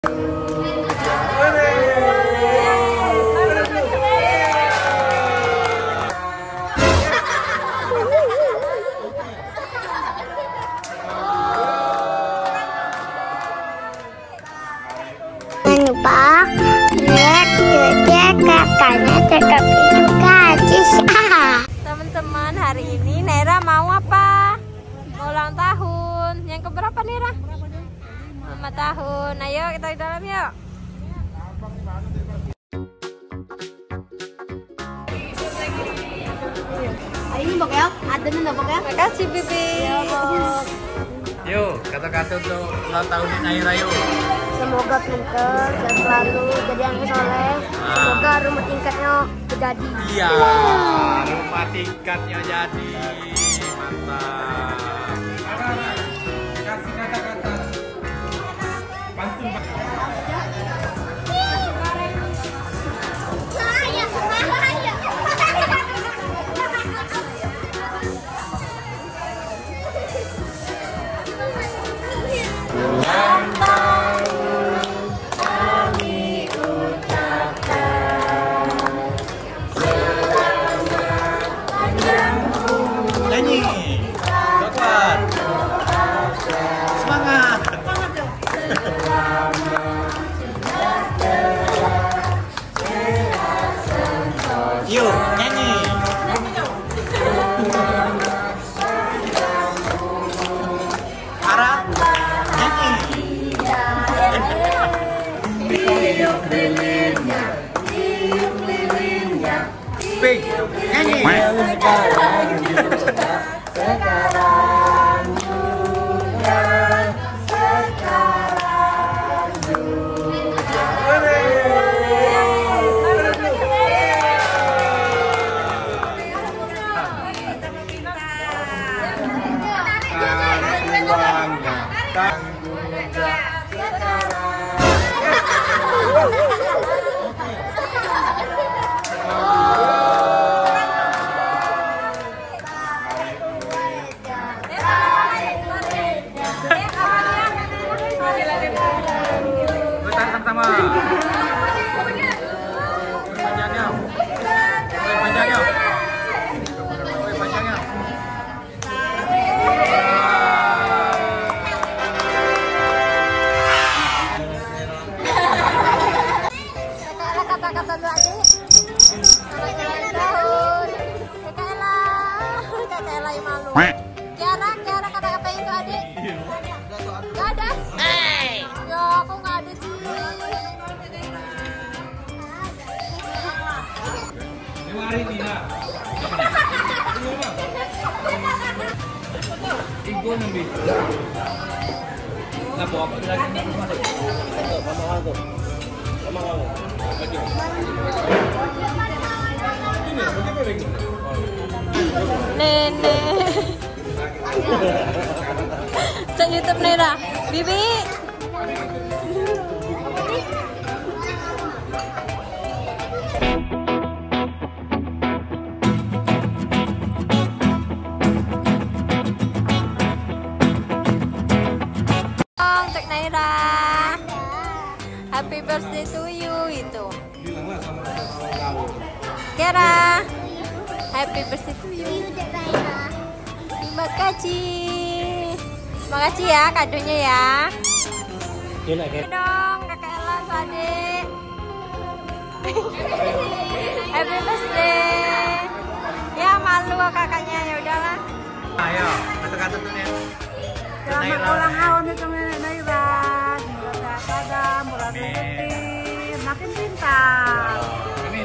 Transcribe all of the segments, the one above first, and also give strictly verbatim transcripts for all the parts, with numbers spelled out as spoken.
Jangan lupa lihat juga kakaknya tetap juga teman-teman. Hari ini Nera mau apa? Mau ulang tahun. Yang keberapa Nera? lima tahun. Ayo kita di dalam yuk. Ini bok ya, ada nih bok ya. Makasih Bibi. Yuk, kata-kata untuk ulang tahun Naira yuk. Semoga pinter, sehat selalu, jadi anak soleh. Semoga rumah tingkatnya terjadi. Iya, rumah tingkatnya jadi. Mantap. Kasih kata-kata. Pantun. Yuk, nyanyi. Ara, nyanyi. Tiup lilinnya, tiup lilinnya. Pink, nyanyi. Sekarang juga, sekarang juga, sekarang juga. Sama-sama. Panjangnya. Panjangnya. Panjangnya. Kata-kata dulu aja. Tahun. Kakak Ella. Kakak Ella yang malu. Kiara, Kiara kata-katain tuh adik. Gak ada. Ya, aku nggak ada sih. Mari Nina. Ibu nambi. Nah, bawa apa lagi? Mama aku. Mama aku. Lagi. Ini, bagaimana ini? Nenek. Cek YouTube Nera. Bibi. Cek Naira. Happy birthday to you itu. Kiara. Happy birthday to you. Terima kasih. Terima kasih ya kadonya ya. Dong kakak Ella adik. Happy birthday. Ya malu kakaknya, ya udahlah. Ayo, kata-kata tuh nih. Selamat ulang tahun untuk Nenek Naira. Semoga sehat, murah rezeki, makin pintar. Amin.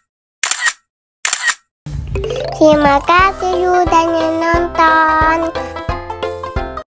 Terima kasih sudah nonton.